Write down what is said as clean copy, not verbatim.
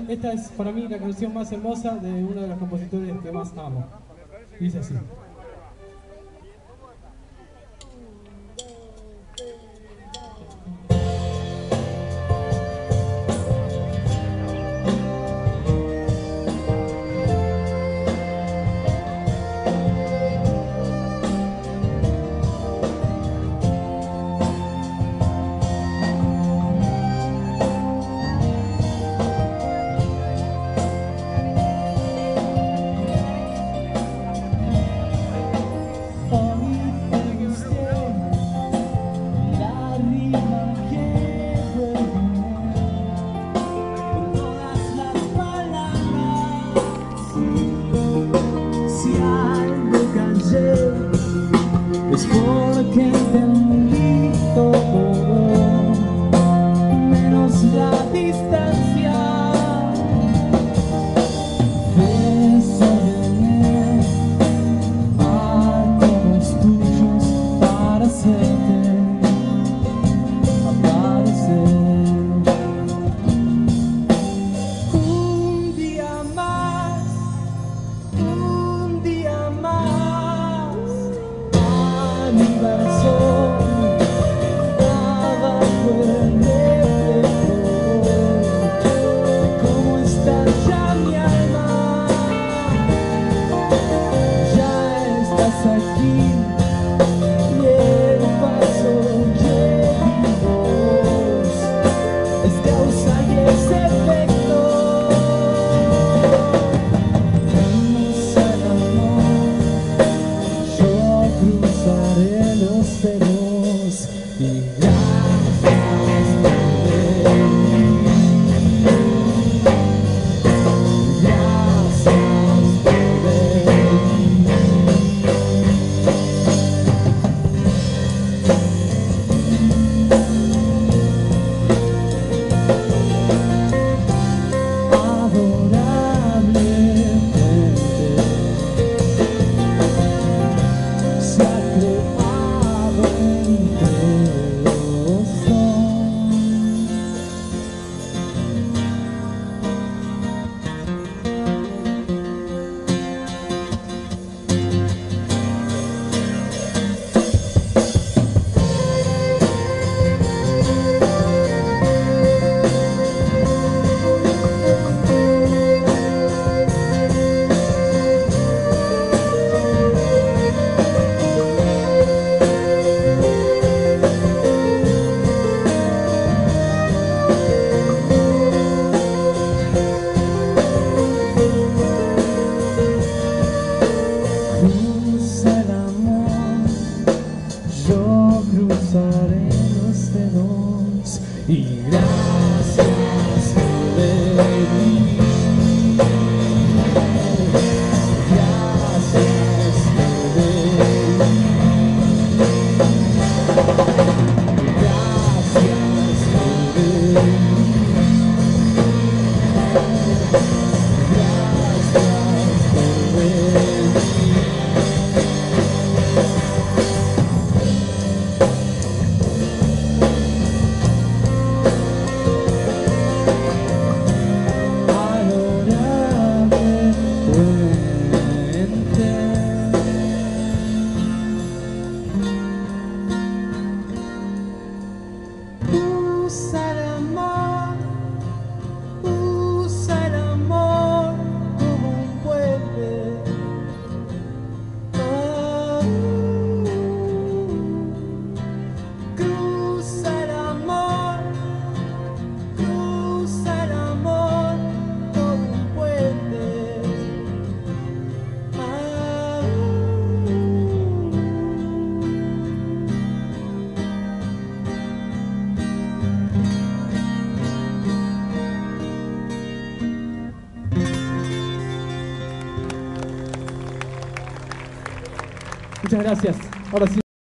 esta es para mí la canción más hermosa de uno de los compositores que más amo. Dice así. Es porque entendí todo, menos la distancia. Desórdenme a todos tuyos para hacerte aparecer. Un día más, un día más. Mi corazón abajo el reflejo de cómo está ya mi alma. Ya estás aquí y el paso que vimos es causa y es efecto. Usa el amor, yo cruzaré los dedos y gracias por venir. Gracias por venir. Adorablemente se ha creado entre los dos. Cruza el amor, yo cruzaré los dedos y gracias por venir. Gracias por venir. Gracias por venir. Gracias por venir. Usa el amor como un puente. Cruza el amor como un puente. Muchas gracias. Ahora sí.